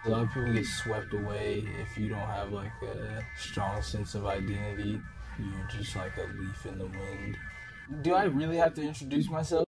A lot of people get swept away if you don't have like a strong sense of identity. You're just like a leaf in the wind. Do I really have to introduce myself?